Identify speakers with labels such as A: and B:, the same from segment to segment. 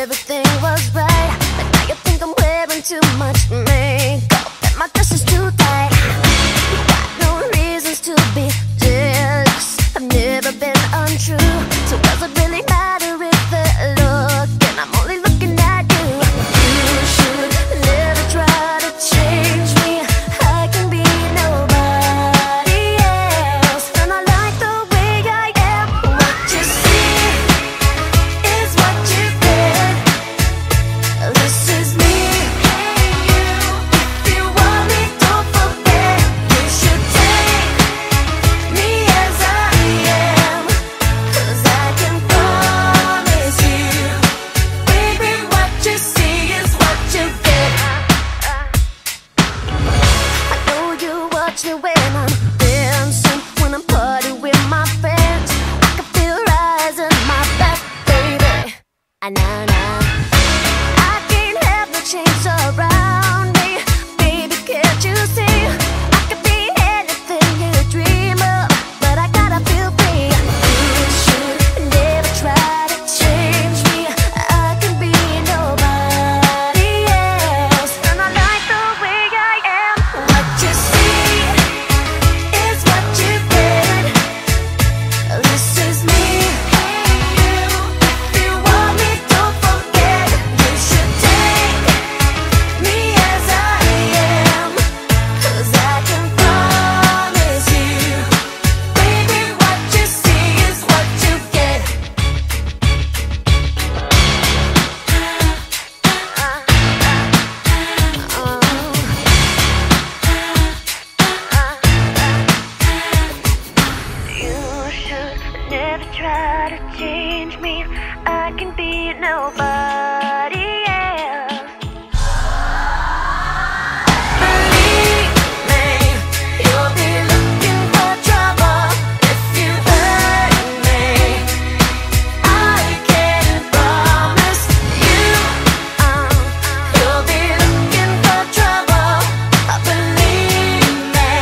A: everything was right, but now you think I'm wearing too much makeup and my dress is too tight. You got no reasons to be jealous. I've never been untrue, so does it really matter if they're looking? I'm only looking at you. You should never try to change me. I can be nobody else, and I like the way I am. What you see is what you get. This is me. Hey you, if you want me, don't forget. You should take me as I am, 'cause I can promise you, baby, what you see is what you get. I know you watch me when I'm dancing, when I'm partying with my friends. I can feel rising my back, baby. Nah. I can't have no chains around me, baby, can't you see? I could be anything you dream of, but I gotta feel free. You should never try to change me. I can be nobody else, and I like the way I am. What you see is what you get. This is me. Hey you, if you want me, don't forget. You should take me as I am, 'cause I can promise you, baby, what you see is what you get. You should never try to change me. I can be nobody else. Believe me, you'll be looking for trouble if you hurt me. I can promise you, you'll be looking for trouble. Believe me.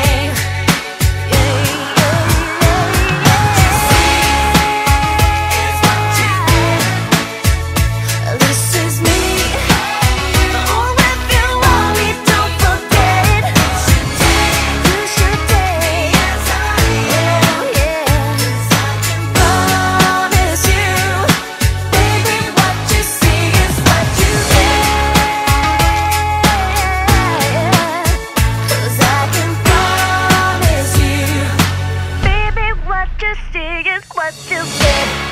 A: This is me. Oh, if you want me, don't forget. You should take as I am, yeah. Promise you, baby, what you see is what you get. 'Cause I can promise you, baby, what you see is what you get.